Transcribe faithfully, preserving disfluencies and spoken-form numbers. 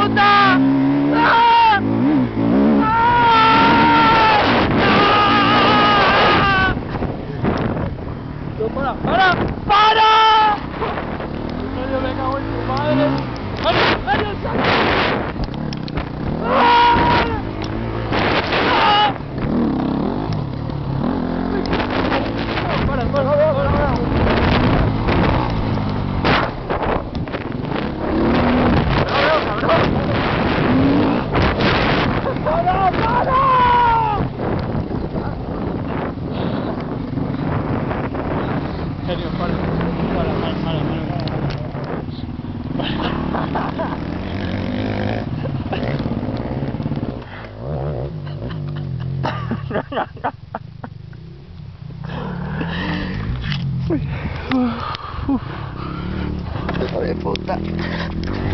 puta! ¡Ah! ¡Ah! ¡No, para! ¡Para! ¡Para! ¡Yo me cago en tu madre! ¡Ay, ay, ay! ¡Ah! ¡Ah! ¡Para, para, para, para! ¡Para, para! Genio, para. Para, para, para, para. Hijo de puta.